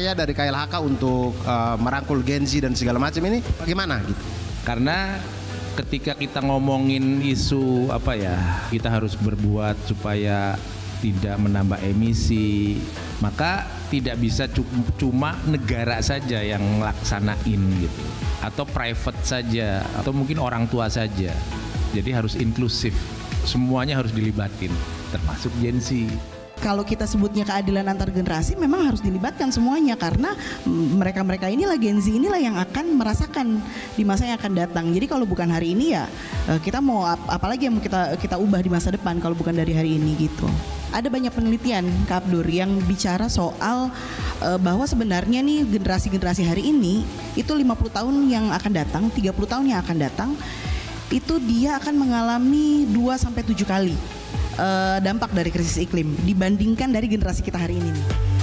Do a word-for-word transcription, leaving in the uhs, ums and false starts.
upaya dari K L H K untuk uh, merangkul Gen Z dan segala macam ini bagaimana gitu? Karena ketika kita ngomongin isu apa ya, kita harus berbuat supaya tidak menambah emisi, maka tidak bisa cuma negara saja yang ngelaksanain gitu, atau private saja, atau mungkin orang tua saja. Jadi harus inklusif, semuanya harus dilibatin, termasuk Gen Z. Kalau kita sebutnya keadilan antar generasi, memang harus dilibatkan semuanya, karena mereka-mereka inilah, Gen Z inilah yang akan merasakan di masa yang akan datang. Jadi kalau bukan hari ini ya kita mau ap apalagi yang mau kita kita ubah di masa depan kalau bukan dari hari ini gitu. Ada banyak penelitian, Kak Abdur, yang bicara soal uh, bahwa sebenarnya nih generasi-generasi hari ini itu lima puluh tahun yang akan datang, tiga puluh tahun yang akan datang, itu dia akan mengalami dua sampai tujuh kali Uh, dampak dari krisis iklim dibandingkan dari generasi kita hari ini nih.